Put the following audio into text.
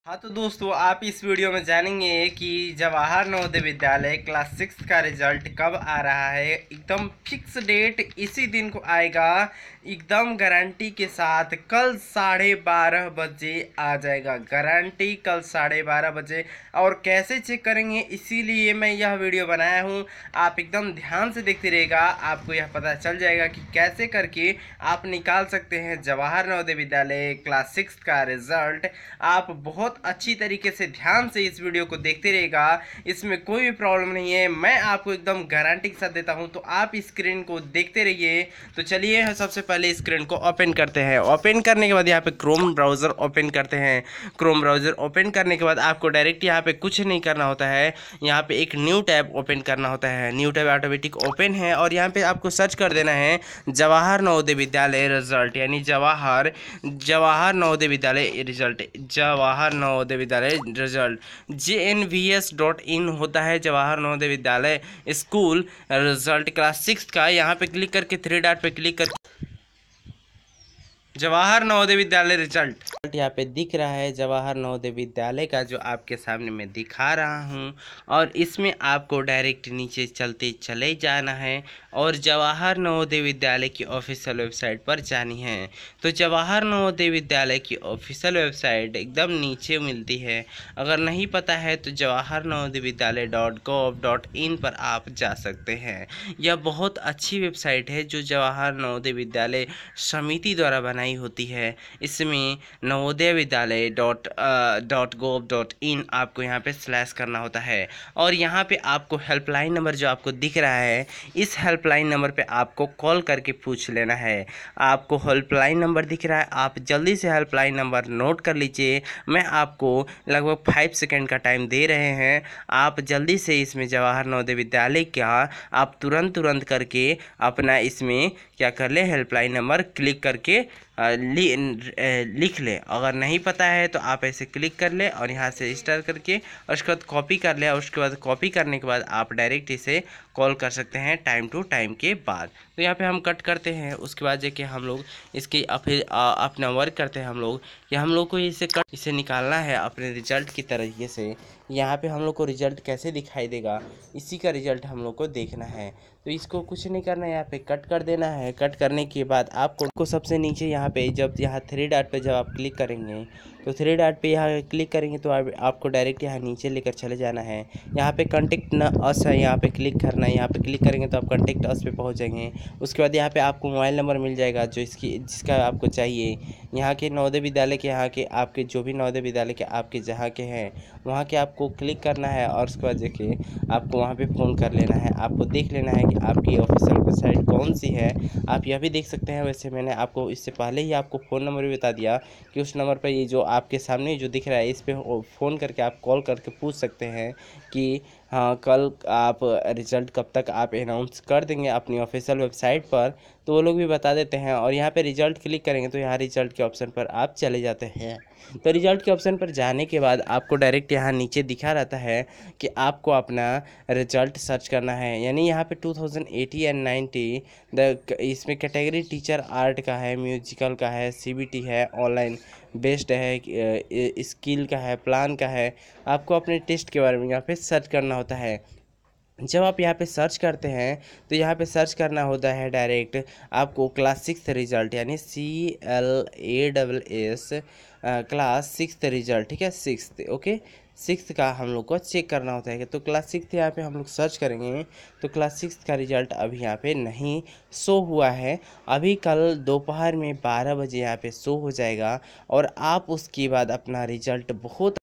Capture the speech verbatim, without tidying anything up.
हाँ तो दोस्तों, आप इस वीडियो में जानेंगे कि जवाहर नवोदय विद्यालय क्लास सिक्स का रिजल्ट कब आ रहा है। एकदम फिक्स डेट इसी दिन को आएगा, एकदम गारंटी के साथ। कल साढ़े बारह बजे आ जाएगा, गारंटी कल साढ़े बारह बजे। और कैसे चेक करेंगे, इसीलिए मैं यह वीडियो बनाया हूँ। आप एकदम ध्यान से देखते रहेगा, आपको यह पता चल जाएगा कि कैसे करके आप निकाल सकते हैं जवाहर नवोदय विद्यालय क्लास सिक्स का रिजल्ट। आप बहुत अच्छी तरीके से ध्यान से इस वीडियो को देखते रहेगा, इसमें कोई भी प्रॉब्लम नहीं है। मैं आपको एकदम गारंटी के साथ देता हूं, तो आप स्क्रीन को देखते रहिए। तो चलिए सबसे पहले स्क्रीन को ओपन करते हैं। ओपन करने के बाद यहाँ पे क्रोम ब्राउज़र ओपन करते हैं। क्रोम ब्राउज़र ओपन करने के बाद आपको डायरेक्ट यहाँ पे कुछ नहीं करना होता है, यहाँ पे एक न्यू टैब ओपन करना होता है। न्यू टैब ऑटोमेटिक ओपन है और यहाँ पे आपको सर्च कर देना है जवाहर नवोदय विद्यालय रिजल्ट, यानी Jawahar Jawahar Navodaya Vidyalaya result Jawahar Navodaya Vidyalaya result J N V S dot in होता है जवाहर नवोदय विद्यालय स्कूल रिजल्ट क्लास सिक्स का। यहाँ पे क्लिक करके थ्री डॉट पे क्लिक कर जवाहर नवोदय विद्यालय रिजल्ट यहाँ पे दिख रहा है। जवाहर नवोदय विद्यालय का जो आपके सामने मैं दिखा रहा हूँ, और इसमें आपको डायरेक्ट नीचे चलते चले जाना है और जवाहर नवोदय विद्यालय की ऑफिशियल वेबसाइट पर जानी है। तो जवाहर नवोदय विद्यालय की ऑफिशियल वेबसाइट एकदम नीचे मिलती है। अगर नहीं पता है तो Jawahar Navodaya Vidyalaya dot gov dot in पर आप जा सकते हैं। यह बहुत अच्छी वेबसाइट है जो जवाहर नवोदय विद्यालय समिति द्वारा बनाई होती है। इसमें Navodaya Vidyalaya dot dot gov dot in आपको यहाँ पे स्लैश करना होता है, और यहाँ पे आपको हेल्पलाइन नंबर जो आपको दिख रहा है, इस हेल्पलाइन नंबर पे आपको कॉल करके पूछ लेना है। आपको हेल्पलाइन नंबर दिख रहा है, आप जल्दी से हेल्पलाइन नंबर नोट कर लीजिए। मैं आपको लगभग फाइव सेकेंड का टाइम दे रहे हैं, आप जल्दी से इसमें जवाहर नवोदय विद्यालय का आप तुरंत तुरंत करके अपना इसमें क्या कर ले, हेल्पलाइन नंबर क्लिक करके लि, लिख ले। अगर नहीं पता है तो आप ऐसे क्लिक कर ले और यहाँ से रजिस्टर करके और उसके बाद कॉपी कर ले, और उसके बाद कॉपी करने के बाद आप डायरेक्ट इसे कॉल कर सकते हैं टाइम टू टाइम के बाद। तो यहाँ पे हम कट करते हैं। उसके बाद जाके हम लोग इसकी फिर अपना वर्क करते हैं हम लोग कि हम लोग को इसे कट इसे निकालना है अपने रिजल्ट की तरीके से। यहाँ पे हम लोग को रिजल्ट कैसे दिखाई देगा, इसी का रिजल्ट हम लोग को देखना है। तो इसको कुछ नहीं करना है, यहाँ पे कट कर देना है। कट करने के बाद आपको को सबसे नीचे यहाँ पे जब यहाँ थ्री डॉट पे जब आप क्लिक करेंगे तो थ्री डॉट पे यहाँ क्लिक करेंगे तो आप, आपको डायरेक्ट यहाँ नीचे लेकर चले जाना है। यहाँ पे कॉन्टेक्ट न अस है, यहाँ पे क्लिक करना है। यहाँ पे क्लिक करेंगे तो आप कॉन्टेक्ट अस पे पहुँच जाएंगे। उसके बाद यहाँ पे आपको मोबाइल नंबर मिल जाएगा जो इसकी जिसका आपको चाहिए। यहाँ के नवोदय विद्यालय के यहाँ के आपके जो भी नवोदय विद्यालय के आपके जहाँ के हैं वहाँ के आपको क्लिक करना है, और उसके बाद जाके आपको वहाँ पे फ़ोन कर लेना है। आपको देख लेना है कि आपकी ऑफिशियल वेबसाइट कौन सी है। आप यह भी देख सकते हैं, वैसे मैंने आपको इससे पहले ही आपको फ़ोन नंबर भी बता दिया कि उस नंबर पर ये जो आपके सामने जो दिख रहा है इस पर फ़ोन करके आप कॉल करके पूछ सकते हैं कि हाँ कल आप रिज़ल्ट कब तक आप अनाउंस कर देंगे अपनी ऑफिशियल वेबसाइट पर, तो वो लोग भी बता देते हैं। और यहाँ पे रिज़ल्ट क्लिक करेंगे तो यहाँ रिज़ल्ट के ऑप्शन पर आप चले जाते हैं। तो रिज़ल्ट के ऑप्शन पर जाने के बाद आपको डायरेक्ट यहाँ नीचे दिखा रहता है कि आपको अपना रिज़ल्ट सर्च करना है। यानी यहाँ पे two thousand eighty and ninety the इसमें कैटेगरी टीचर आर्ट का है, म्यूजिकल का है, सी बी टी है, ऑनलाइन बेस्ड है, स्किल का है, प्लान का है। आपको अपने टेस्ट के बारे में यहाँ पे सर्च करना होता है। जब आप यहाँ पे सर्च करते हैं तो यहाँ पे सर्च करना होता है डायरेक्ट आपको क्लास सिक्स रिजल्ट, यानी C L A double S class six result, ठीक है, सिक्स ओके सिक्स का हम लोग को चेक करना होता है। तो क्लास सिक्स यहाँ पे हम लोग सर्च करेंगे तो क्लास सिक्स का रिजल्ट अभी यहाँ पे नहीं शो हुआ है। अभी कल दोपहर में बारह बजे यहाँ पे शो हो जाएगा, और आप उसके बाद अपना रिजल्ट बहुत